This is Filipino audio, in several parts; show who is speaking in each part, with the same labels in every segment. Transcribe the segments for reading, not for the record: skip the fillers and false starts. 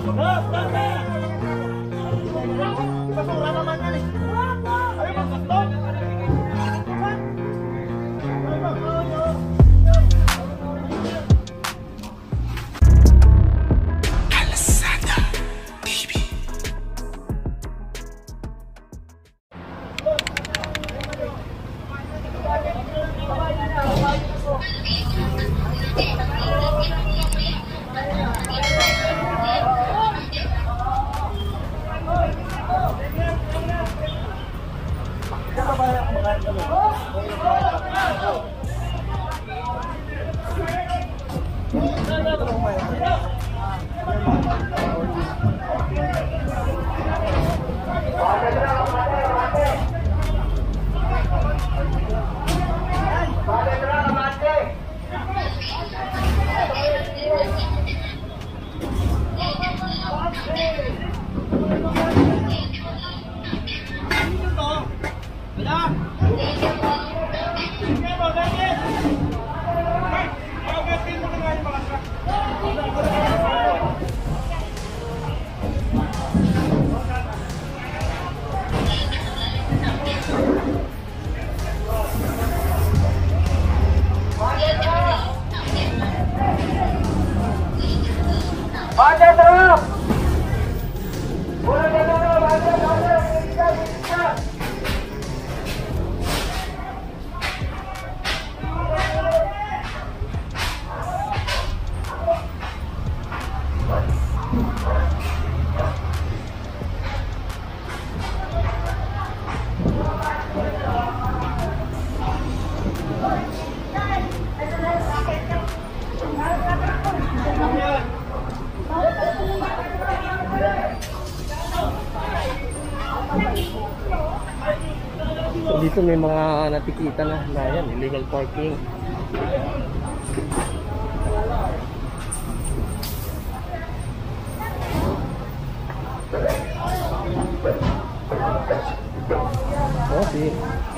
Speaker 1: Dito may mga natikita na yan, illegal parking. Okay.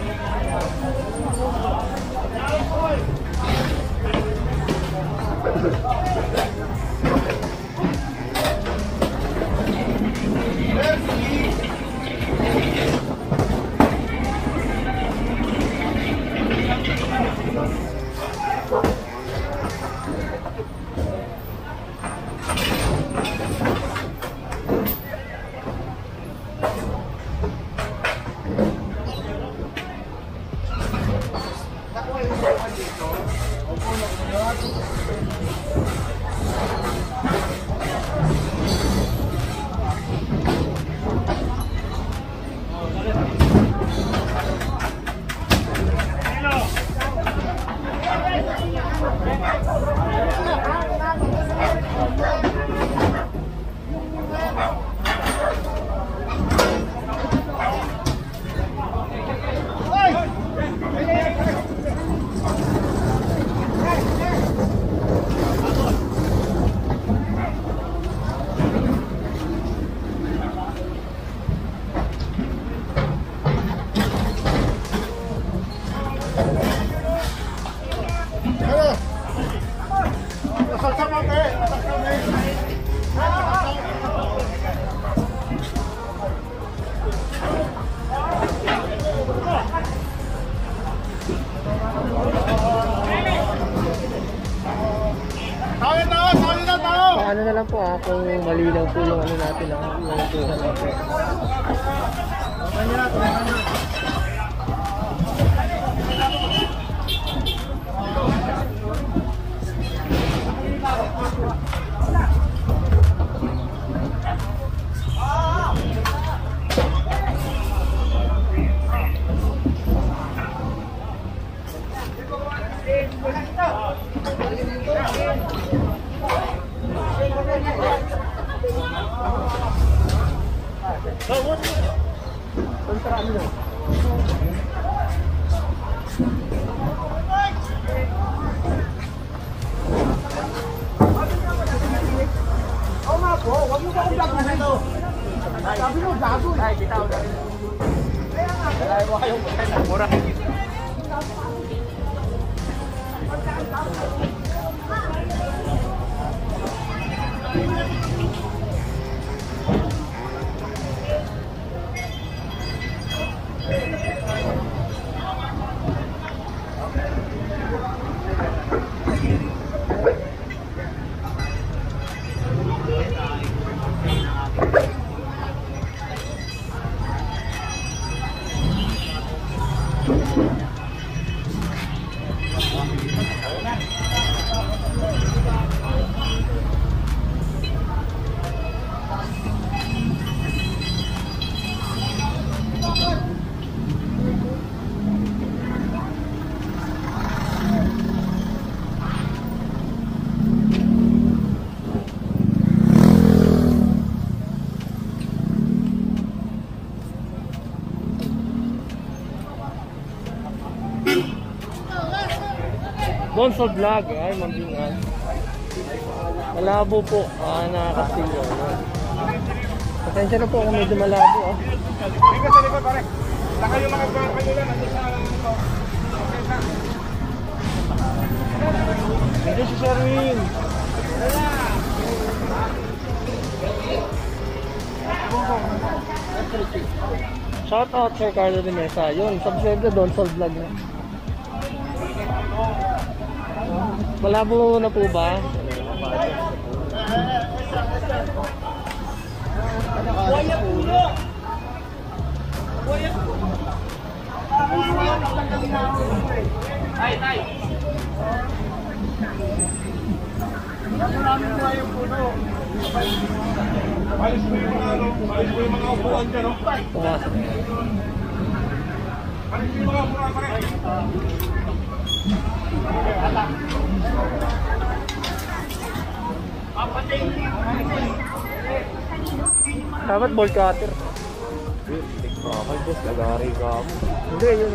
Speaker 1: Ano na lang po kung malinaw po yung ano natin yung tuhan natin. Gonzo Vlog, ay mambingan. Malabo po, na Castillo. Pasensya na po kung medyo malabo.
Speaker 2: Hindi sa likod pare. Saka yung mga kanila nandun sa nandiyan si Sherwin.
Speaker 1: Shout out Sir Carlo de Mesa. Yun, subscribe na Gonzo Vlog na. Malabo na po ba?
Speaker 2: Tay, tay. Maraming buhay yung puno. Alis mo yung mga upuan dyan, no?
Speaker 1: Pumasok.
Speaker 2: Alis mo yung mga upuan, pare.
Speaker 1: Dapat ball cutter.
Speaker 2: Okay, boss. Lagari ka ako.
Speaker 1: Hindi, yun.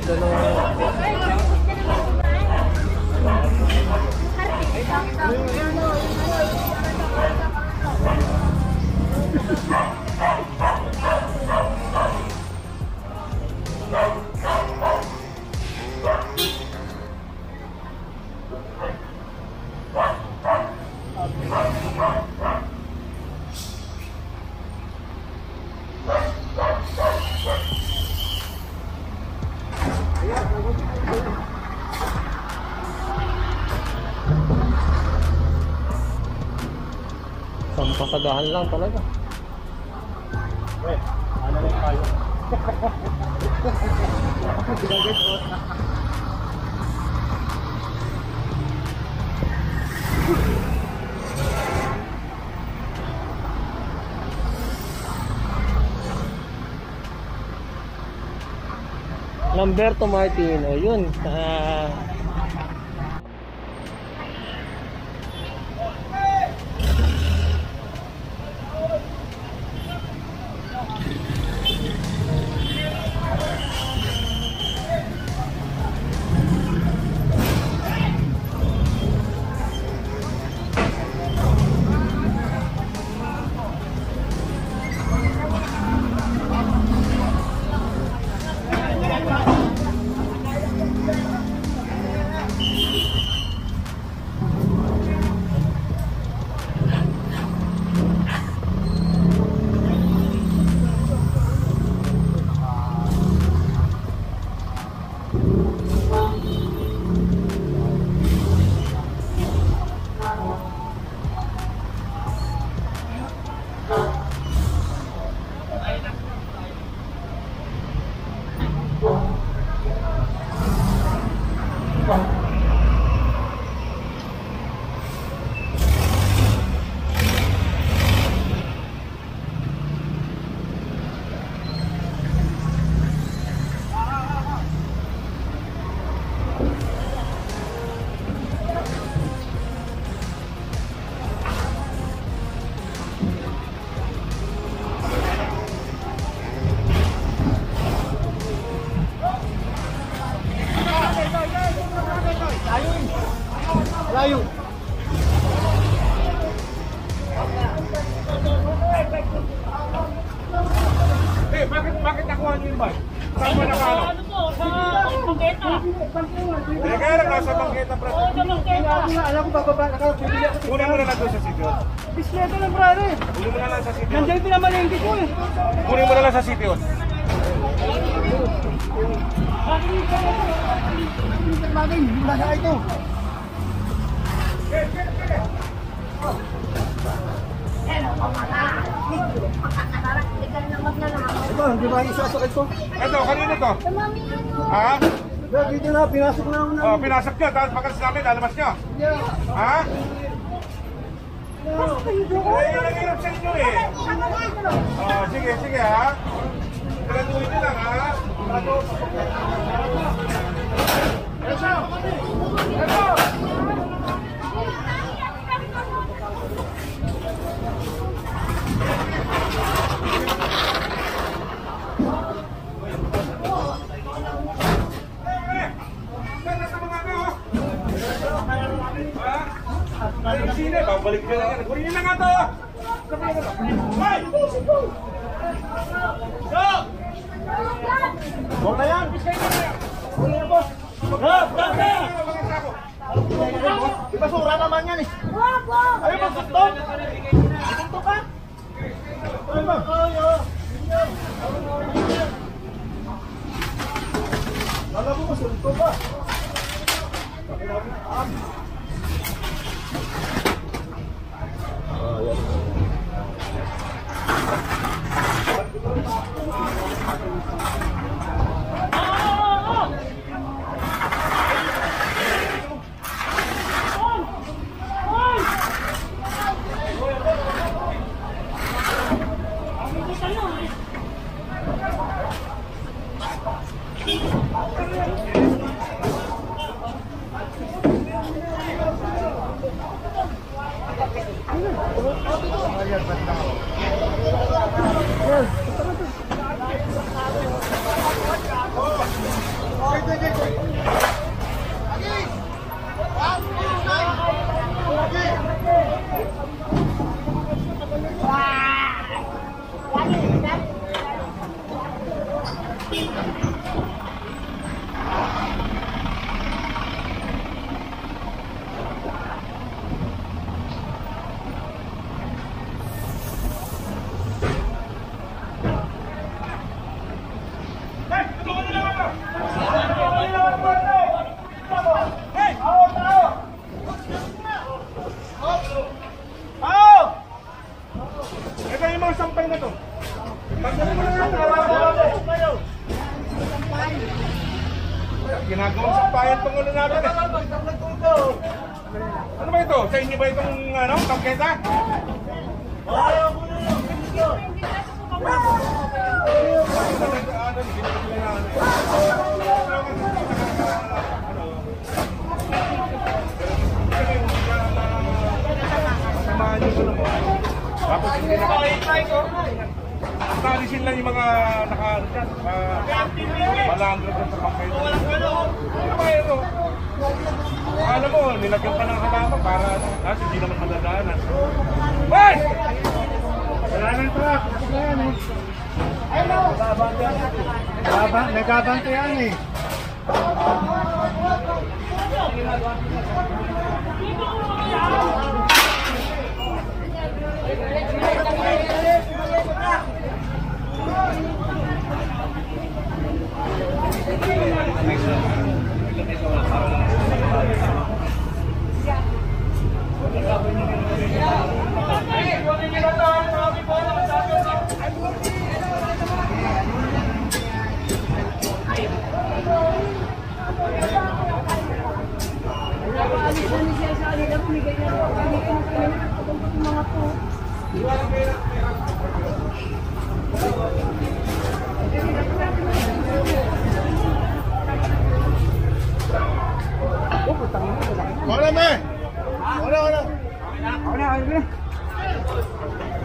Speaker 1: Sampasagahan lang talaga.
Speaker 2: Ano lang tayo?
Speaker 1: Lamberto Martino, yun.
Speaker 2: Layo. Eh, bakit nakuha niyo yung bike? Saan mo nakano?
Speaker 3: Ano po? Sa bangketa.
Speaker 2: Eh, kaya lang nasa bangketa, brad.
Speaker 3: Oo, sa bangketa.
Speaker 2: Alam ko bababa na ka. Kunin mo na lang doon sa sitio.
Speaker 3: Bisleta lang, brother.
Speaker 2: Kunin mo na lang sa sitio.
Speaker 3: Nandiyan pinamalengke ko eh.
Speaker 2: Kunin mo na lang sa sitio.
Speaker 1: Di ba isasakit ko?
Speaker 2: Ito, kanino to? Ha?
Speaker 1: Dito na, pinasok na ako na.
Speaker 2: Oh, pinasok nyo, tapos pagkakas namin, lalabas nyo. Ha? Eh, yun ang hirap sa inyo eh. Oh, sige, sige ha. Tratuhin nyo lang ha. Kunin na nga to! Hoy! Go! Huwag na yan! Huwag na boss! Ibasura naman yan eh! Ayaw ba gusto? Gusto ka? Ayaw ba? Alam mo, gusto ba? Ginagawang sampayan tong ulo natin eh. Ano ba ito? Sa inyo ba itong ano, tangketa? Tapos hindi nakalisin lang yung mga malandro doon sa pangkaya. Ano ba ito? Alam mo, nilagyan pa ng halama para hindi naman madadaanan. Hoy! Wala nang truck. Yan eh. Nagkabante yan eh. Wala me. Wala.